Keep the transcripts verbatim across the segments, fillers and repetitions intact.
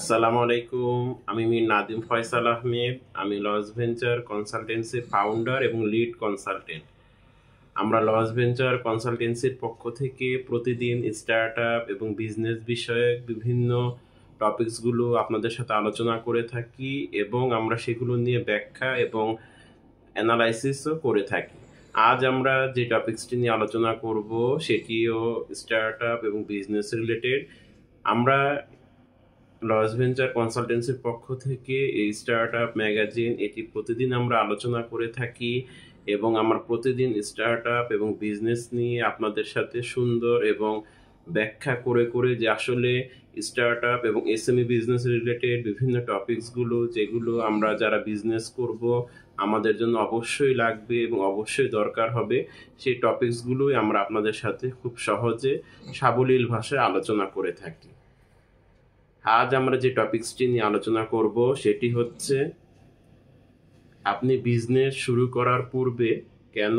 আসসালামু আলাইকুম। আমি মির নাদিম ফয়সাল আহমেদ। আমি লস ভেঞ্চার কনসালটেন্সির ফাউন্ডার এবং লিড কনসালটেন্ট। আমরা লস ভেঞ্চার কনসালটেন্সির পক্ষ থেকে প্রতিদিন স্টার্ট আপ এবং বিজনেস বিষয়ক বিভিন্ন টপিকসগুলো আপনাদের সাথে আলোচনা করে থাকি এবং আমরা সেগুলো নিয়ে ব্যাখ্যা এবং অ্যানালাইসিসও করে থাকি। আজ আমরা যে টপিকসটি নিয়ে আলোচনা করব সেটিও স্টার্ট আপ এবং বিজনেস রিলেটেড। আমরা লস ভেঞ্চার কনসালটেন্সির পক্ষ থেকে এই স্টার্ট আপ ম্যাগাজিন এটি প্রতিদিন আমরা আলোচনা করে থাকি এবং আমরা প্রতিদিন স্টার্ট আপ এবং বিজনেস নিয়ে আপনাদের সাথে সুন্দর এবং ব্যাখ্যা করে করে যে আসলে স্টার্ট আপ এবং এসএমই বিজনেস রিলেটেড বিভিন্ন টপিকসগুলো যেগুলো আমরা যারা বিজনেস করব আমাদের জন্য অবশ্যই লাগবে এবং অবশ্যই দরকার হবে, সেই টপিকসগুলোই আমরা আপনাদের সাথে খুব সহজে সাবলীল ভাষায় আলোচনা করে থাকি। আজ আমরা যে টপিকসটি নিয়ে আলোচনা করব সেটি হচ্ছে আপনি বিজনেস শুরু করার পূর্বে কেন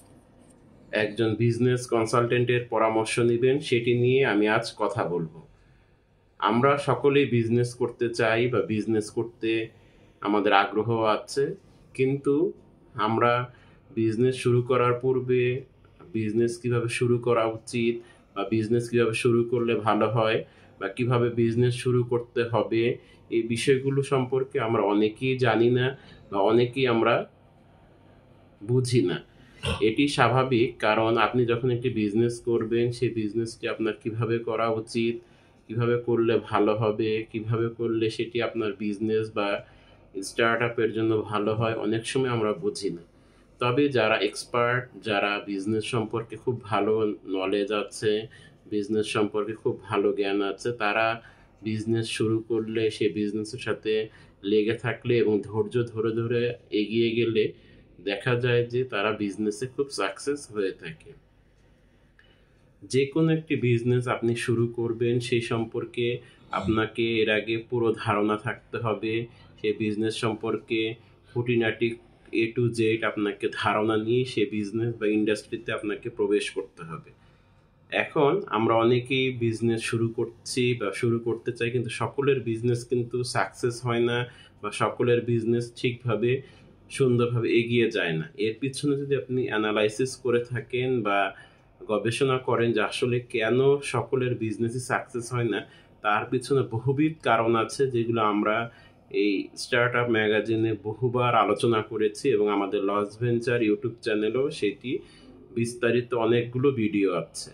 একজন বিজনেস কনসালটেন্টের পরামর্শ নেবেন সেটি নিয়ে আমি আজ কথা বলবো। আমরা সকলেই বিজনেস করতে চাই বা বিজনেস করতে আমাদের আগ্রহ আছে, কিন্তু আমরা বিজনেস শুরু করার পূর্বে বিজনেস কিভাবে শুরু করা উচিত বা বিজনেস কিভাবে শুরু করলে ভালো হয় বা কিভাবে বিজনেস শুরু করতে হবে এই বিষয়গুলো সম্পর্কে আমরা অনেকেই জানি না বা অনেকেই আমরা বুঝি না। এটি স্বাভাবিক, কারণ আপনি যখন একটি বিজনেস করবেন সেই বিজনেসটি আপনার কিভাবে করা উচিত, কিভাবে করলে ভালো হবে, কিভাবে করলে সেটি আপনার বিজনেস বা স্টার্ট আপের জন্য ভালো হয়, অনেক সময় আমরা বুঝি না। তবে যারা এক্সপার্ট, যারা বিজনেস সম্পর্কে খুব ভালো নলেজ আছে, বিজনেস সম্পর্কে খুব ভালো জ্ঞান আছে, তারা বিজনেস শুরু করলে সেই বিজনেসের সাথে লেগে থাকলে এবং ধৈর্য ধরে ধরে এগিয়ে গেলে দেখা যায় যে তারা বিজনেসে খুব সাকসেস হয়ে থাকে। যে কোনো একটি বিজনেস আপনি শুরু করবেন সেই সম্পর্কে আপনাকে এর আগে পুরো ধারণা থাকতে হবে। সেই বিজনেস সম্পর্কে খুঁটিনাটি এ টু জেড আপনাকে ধারণা নিয়ে সেই বিজনেস বা ইন্ডাস্ট্রিতে আপনাকে প্রবেশ করতে হবে। এখন আমরা অনেকেই বিজনেস শুরু করছি বা শুরু করতে চাই, কিন্তু সকলের বিজনেস কিন্তু সাকসেস হয় না বা সকলের বিজনেস ঠিকভাবে সুন্দরভাবে এগিয়ে যায় না। এর পিছনে যদি আপনি অ্যানালাইসিস করে থাকেন বা গবেষণা করেন যে আসলে কেন সকলের বিজনেসই সাকসেস হয় না, তার পিছনে বহুবিধ কারণ আছে যেগুলো আমরা এই স্টার্ট আপ ম্যাগাজিনে বহুবার আলোচনা করেছি এবং আমাদের লস ভেঞ্চার ইউটিউব চ্যানেলেও সেটি বিস্তারিত অনেকগুলো ভিডিও আছে।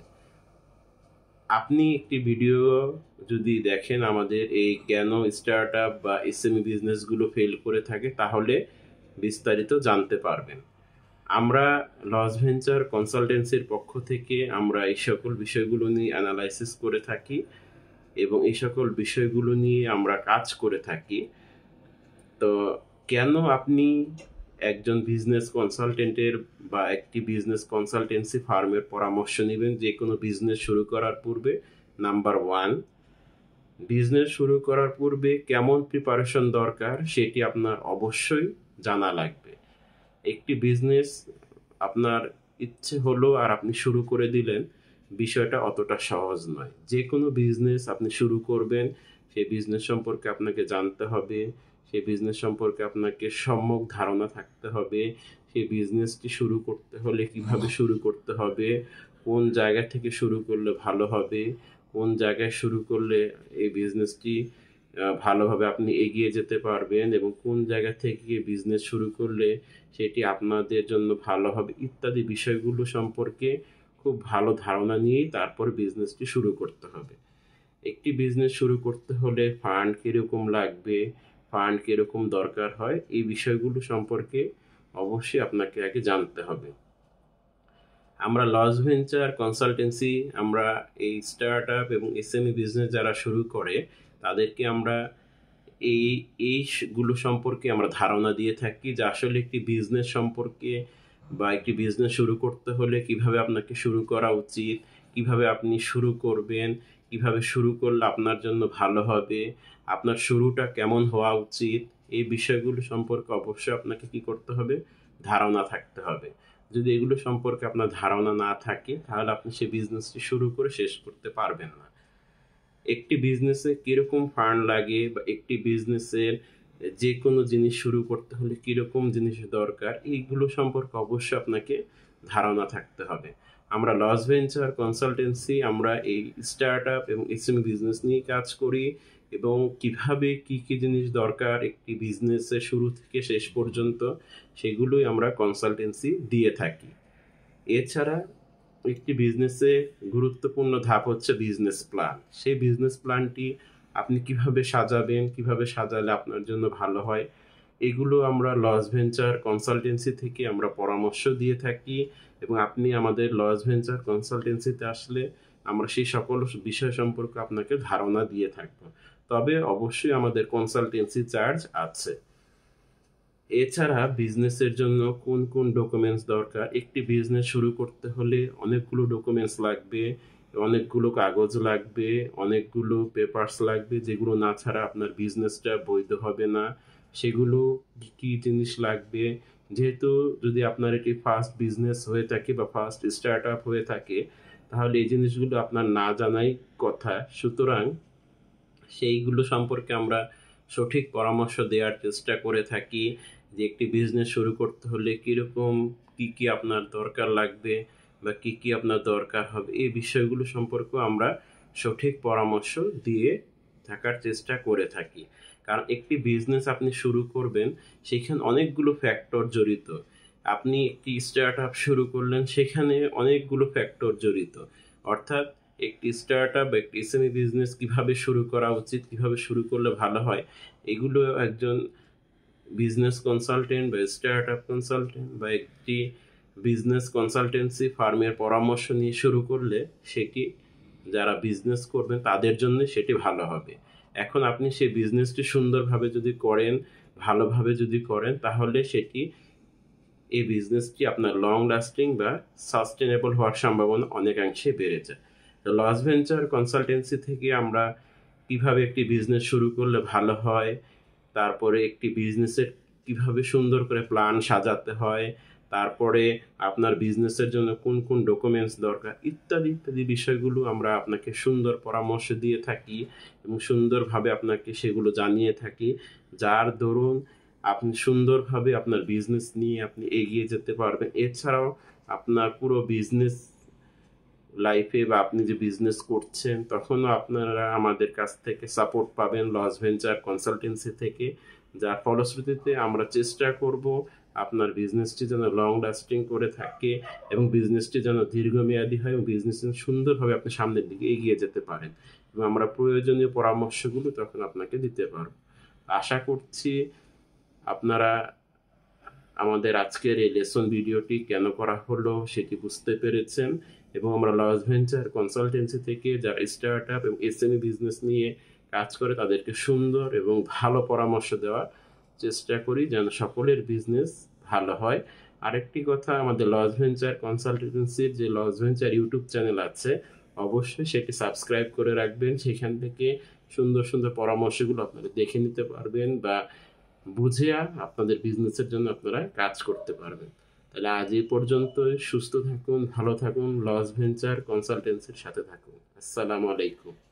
আপনি একটি ভিডিও যদি দেখেন আমাদের এই কেন স্টার্ট আপ বা এসএমই বিজনেসগুলো ফেল করে থাকে, তাহলে বিস্তারিত জানতে পারবেন। আমরা লস ভেঞ্চার কনসালটেন্সির পক্ষ থেকে আমরা এই সকল বিষয়গুলো নিয়ে অ্যানালাইসিস করে থাকি এবং এই সকল বিষয়গুলো নিয়ে আমরা কাজ করে থাকি। তো কেন আপনি একজন বিজনেস কনসালটেন্টের বা একটি বিজনেস কনসালটেন্সি ফার্মের পরামর্শ নেবেন যে কোনো বিজনেস শুরু করার পূর্বে? নাম্বার ওয়ান, বিজনেস শুরু করার পূর্বে কেমন প্রিপারেশন দরকার সেটি আপনার অবশ্যই জানা লাগবে। একটি বিজনেস আপনার ইচ্ছে হলো আর আপনি শুরু করে দিলেন, বিষয়টা অতটা সহজ নয়। যে কোনো বিজনেস আপনি শুরু করবেন সেই বিজনেস সম্পর্কে আপনাকে জানতে হবে, সেই বিজনেস সম্পর্কে আপনাকে সম্যক ধারণা থাকতে হবে। সেই বিজনেসটি শুরু করতে হলে কিভাবে শুরু করতে হবে, কোন জায়গা থেকে শুরু করলে ভালো হবে, কোন জায়গায় শুরু করলে এই বিজনেসটি ভালোভাবে আপনি এগিয়ে যেতে পারবেন এবং কোন জায়গা থেকে বিজনেস শুরু করলে সেটি আপনাদের জন্য ভালো হবে, ইত্যাদি বিষয়গুলো সম্পর্কে খুব ভালো ধারণা নিয়েই তারপর বিজনেসটি শুরু করতে হবে। একটি বিজনেস শুরু করতে হলে ফান্ড কীরকম লাগবে, ফান্ড কীরকম দরকার হয়, এই বিষয়গুলো সম্পর্কে অবশ্যই আপনাকে আগে জানতে হবে। আমরা লস ভেঞ্চার কনসালটেন্সি আমরা এই স্টার্ট আপ এবং এসএমই বিজনেস যারা শুরু করে তাদেরকে আমরা এই এইগুলো সম্পর্কে আমরা ধারণা দিয়ে থাকি যে আসলে একটি বিজনেস সম্পর্কে বা একটি বিজনেস শুরু করতে হলে কিভাবে আপনাকে শুরু করা উচিত, কিভাবে আপনি শুরু করবেন, কিভাবে শুরু করলে আপনার জন্য ভালো হবে, আপনার শুরুটা কেমন হওয়া উচিত, এই বিষয়গুলো সম্পর্কে অবশ্যই আপনাকে কি করতে হবে, ধারণা থাকতে হবে। যদি এগুলো সম্পর্কে আপনার ধারণা না থাকে তাহলে আপনি সেই বিজনেসটি শুরু করে শেষ করতে পারবেন না। একটি বিজনেসে কীরকম ফান্ড লাগে বা একটি বিজনেসের যে কোনো জিনিস শুরু করতে হলে কীরকম জিনিস দরকার, এইগুলো সম্পর্কে অবশ্যই আপনাকে ধারণা থাকতে হবে। আমরা লস ভেঞ্চার কনসালটেন্সি আমরা এই স্টার্ট আপ এবং এসএমই বিজনেস নিয়ে কাজ করি, এবং কিভাবে কি কি জিনিস দরকার একটি বিজনেসের শুরু থেকে শেষ পর্যন্ত সেগুলোই আমরা কনসালটেন্সি দিয়ে থাকি। এছাড়া একটি বিজনেসে গুরুত্বপূর্ণ ধাপ হচ্ছে বিজনেস প্ল্যান। সেই বিজনেস প্ল্যানটি আপনি কিভাবে সাজাবেন, কিভাবে সাজালে আপনার জন্য ভালো হয়, এগুলো আমরা লস ভেঞ্চার কনসালটেন্সি থেকে আমরা পরামর্শ দিয়ে থাকি, এবং আপনি আমাদের লস ভেঞ্চার কনসালটেন্সিতে আসলে আমরা সেই সকল বিষয় সম্পর্কে আপনাকে ধারণা দিয়ে থাকবো। তবে অবশ্যই আমাদের কনসালটেন্সি চার্জ আছে। এছাড়া বিজনেসের জন্য কোন কোন ডকুমেন্টস দরকার, একটি বিজনেস শুরু করতে হলে অনেকগুলো ডকুমেন্টস লাগবে, অনেকগুলো কাগজ লাগবে, অনেকগুলো পেপারস লাগবে, যেগুলো না ছাড়া আপনার বিজনেসটা বৈধ হবে না। সেগুলো কী জিনিস লাগবে, যেহেতু যদি আপনার এটি ফার্স্ট বিজনেস হয়ে থাকে বা ফার্স্ট স্টার্ট আপ হয়ে থাকে, তাহলে এই জিনিসগুলো আপনার না জানাই কথা। সুতরাং সেইগুলো সম্পর্কে আমরা সঠিক পরামর্শ দেওয়ার চেষ্টা করে থাকি, যে একটি বিজনেস শুরু করতে হলে কীরকম কী কী আপনার দরকার লাগবে বা কী কী আপনার দরকার হবে, এই বিষয়গুলো সম্পর্কেও আমরা সঠিক পরামর্শ দিয়ে থাকার চেষ্টা করে থাকি। কারণ একটি বিজনেস আপনি শুরু করবেন, সেখানে অনেকগুলো ফ্যাক্টর জড়িত। আপনি একটি স্টার্ট আপ শুরু করলেন, সেখানে অনেকগুলো ফ্যাক্টর জড়িত। অর্থাৎ একটি স্টার্ট আপ বা একটি এসএমই বিজনেস কীভাবে শুরু করা উচিত, কীভাবে শুরু করলে ভালো হয়, এগুলো একজন বিজনেস কনসালটেন্ট বা স্টার্ট আপ কনসালটেন্ট বা একটি বিজনেস কনসালটেন্সি ফার্মের পরামর্শ নিয়ে শুরু করলে সেটি যারা বিজনেস করবেন তাদের জন্য সেটি ভালো হবে। এখন আপনি সেই বিজনেসটি সুন্দরভাবে যদি করেন, ভালোভাবে যদি করেন, তাহলে সেটি এই বিজনেসটি আপনার লং লাস্টিং বা সাস্টেনেবল হওয়ার সম্ভাবনা অনেকাংশে বেড়ে যায়। তো লস ভেঞ্চার কনসালটেন্সি থেকে আমরা কিভাবে একটি বিজনেস শুরু করলে ভালো হয়, তারপরে একটি বিজনেসের কিভাবে সুন্দর করে প্ল্যান সাজাতে হয়, তারপরে আপনার বিজনেসের জন্য কোন কোন ডকুমেন্টস দরকার, ইত্যাদি ইত্যাদি বিষয়গুলো আমরা আপনাকে সুন্দর পরামর্শ দিয়ে থাকি এবং সুন্দরভাবে আপনাকে সেগুলো জানিয়ে থাকি, যার দরুন আপনি সুন্দরভাবে আপনার বিজনেস নিয়ে আপনি এগিয়ে যেতে পারবেন। এছাড়াও আপনার পুরো বিজনেস লাইফে বা আপনি যে বিজনেস করছেন তখনও আপনারা আমাদের কাছ থেকে সাপোর্ট পাবেন লস ভেঞ্চার কনসালটেন্সি থেকে, যার ফলশ্রুতিতে আমরা চেষ্টা করব আপনার বিজনেসটি যেন লং লাস্টিং করে থাকে এবং বিজনেসটি যেন দীর্ঘমেয়াদী হয় এবং বিজনেস সুন্দরভাবে আপনি সামনের দিকে এগিয়ে যেতে পারেন, এবং আমরা প্রয়োজনীয় পরামর্শগুলো তখন আপনাকে দিতে পারব। আশা করছি আপনারা আমাদের আজকের এই লেসন ভিডিওটি কেন করা হলো সেটি বুঝতে পেরেছেন, এবং আমরা লস ভেঞ্চার কনসালটেন্সি থেকে যারা স্টার্ট আপ এবং এসএমই বিজনেস নিয়ে কাজ করে তাদেরকে সুন্দর এবং ভালো পরামর্শ দেওয়ার চেষ্টা করি যেন সকলের বিজনেস ভালো হয়। আরেকটি কথা, আমাদের লস ভেঞ্চার কনসালটেন্সির যে লস ভেঞ্চার ইউটিউব চ্যানেল আছে, অবশ্যই সেটি সাবস্ক্রাইব করে রাখবেন। সেখান থেকে সুন্দর সুন্দর পরামর্শগুলো আপনারা দেখে নিতে পারবেন বা বুঝিয়া আপনাদের বিজনেসের জন্য আপনারা কাজ করতে পারবেন। তাহলে আজ এই পর্যন্তই। সুস্থ থাকুন, ভালো থাকুন, লস ভেঞ্চার কনসালটেন্সির সাথে থাকুন। আসসালামু আলাইকুম।